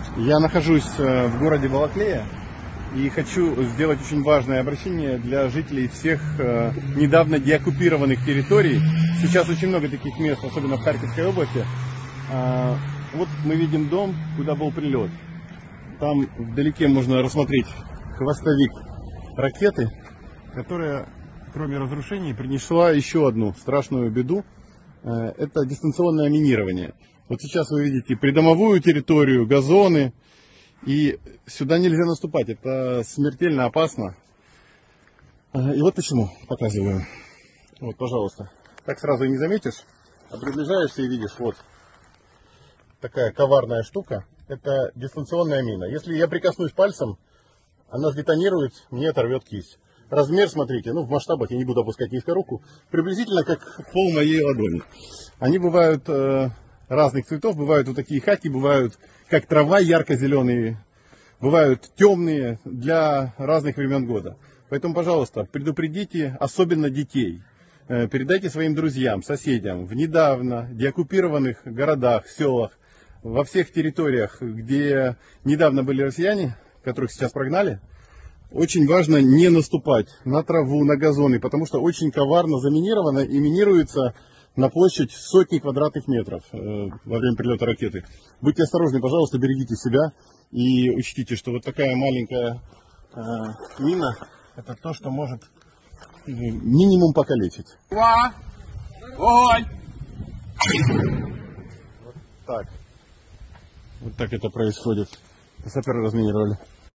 Я нахожусь в городе Балаклея и хочу сделать очень важное обращение для жителей всех недавно деоккупированных территорий. Сейчас очень много таких мест, особенно в Харьковской области. Вот мы видим дом, куда был прилет. Там вдалеке можно рассмотреть хвостовик ракеты, которая, кроме разрушений, принесла еще одну страшную беду. Это дистанционное минирование. Вот сейчас вы видите придомовую территорию, газоны, и сюда нельзя наступать, это смертельно опасно. И вот почему показываю. Вот, пожалуйста. Так сразу и не заметишь, а приближаешься и видишь, вот такая коварная штука. Это дистанционная мина. Если я прикоснусь пальцем, она сдетонирует, мне оторвет кисть. Размер, смотрите, в масштабах, я не буду опускать низко руку, приблизительно как пол моей ладони. Они бывают разных цветов, бывают вот такие хатки, бывают как трава ярко-зеленые, бывают темные, для разных времен года. Поэтому, пожалуйста, предупредите, особенно детей, передайте своим друзьям, соседям в недавно деоккупированных городах, селах, во всех территориях, где недавно были россияне, которых сейчас прогнали. Очень важно не наступать на траву, на газоны, потому что очень коварно заминировано и минируется на площадь сотни квадратных метров во время прилета ракеты. Будьте осторожны, пожалуйста, берегите себя и учтите, что вот такая маленькая мина — это то, что может минимум покалечить. Вот так. Вот так это происходит. Саперы разминировали.